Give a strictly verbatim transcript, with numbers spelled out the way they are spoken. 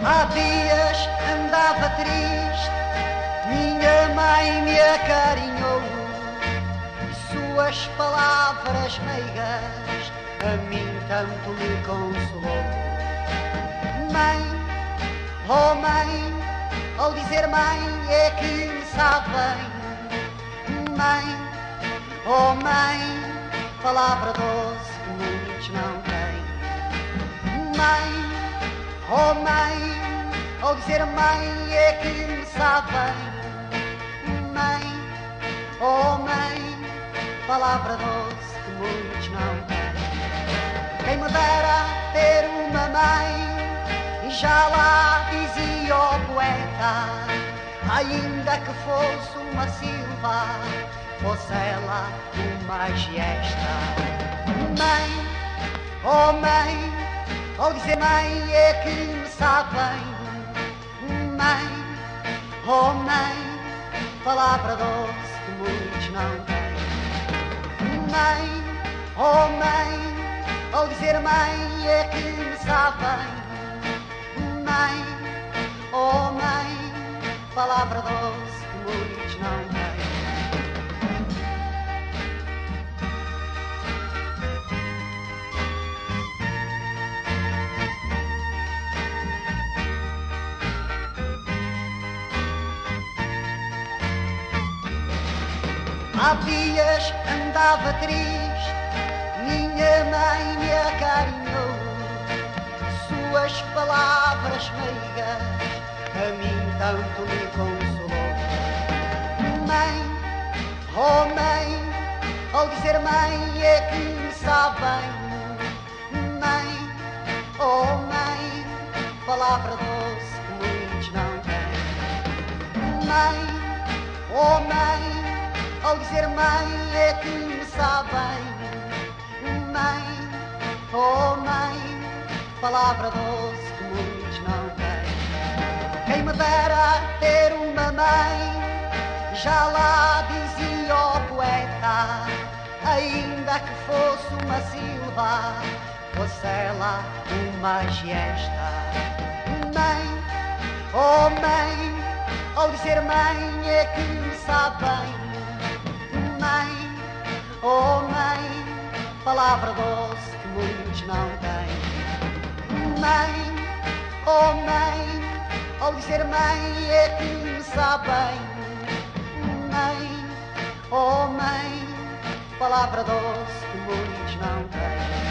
Há dias andava triste, minha mãe me acarinhou, e suas palavras meigas a mim tanto me consolou. Mãe, oh mãe, ao dizer mãe é que me sabe bem. Mãe, oh mãe, palavra doce que muitos não têm. Mãe, oh mãe, ao dizer mãe é que me sabe bem. Mãe, oh mãe, palavra doce que muitos não têm. Quem me dera ter uma mãe, e já lá dizia o poeta, ainda que fosse uma silva, fosse ela uma giesta. Mãe, oh mãe, ao dizer mãe é que me sabe bem. Mãe, oh mãe, palavra doce que muitos não têm. Mãe, oh mãe, ao dizer mãe é que me sabe bem. Mãe, oh mãe, palavra doce que muitos não têm. Há dias andava triste, minha mãe me acarinhou, suas palavras meigas a mim tanto me consolou. Mãe, oh mãe, ao dizer mãe é que me sabe bem. Mãe, oh mãe, palavra doce que muitos não têm. Mãe, oh mãe, ao dizer mãe é que me sabe bem. Mãe, oh mãe, palavra doce que muitos não têm. Quem me dera ter uma mãe, já lá dizia o poeta, ainda que fosse uma silva, fosse ela uma giesta. Mãe, oh mãe, ao dizer mãe é que me sabe bem. Mãe, oh mãe, palavra doce que muitos não têm. Mãe, oh mãe, ao dizer mãe é que me sabe bem. Mãe, oh mãe, palavra doce que muitos não têm.